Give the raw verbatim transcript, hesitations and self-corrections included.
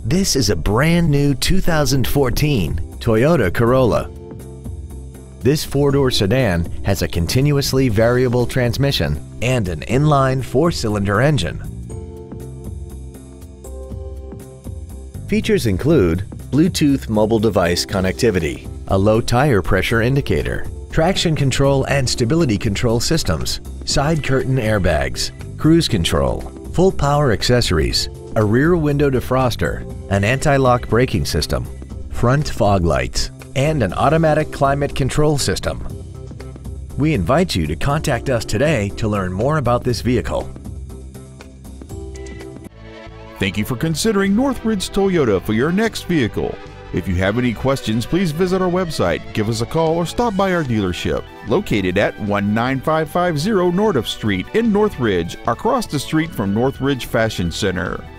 This is a brand new two thousand fourteen Toyota Corolla. This four-door sedan has a continuously variable transmission and an inline four-cylinder engine. Features include Bluetooth mobile device connectivity, a low tire pressure indicator, traction control and stability control systems, side curtain airbags, cruise control, full power accessories, a rear window defroster, an anti-lock braking system, front fog lights, and an automatic climate control system. We invite you to contact us today to learn more about this vehicle. Thank you for considering Northridge Toyota for your next vehicle. If you have any questions, please visit our website, give us a call, or stop by our dealership, located at one nine five five zero Nordhoff Street in Northridge, across the street from Northridge Fashion Center.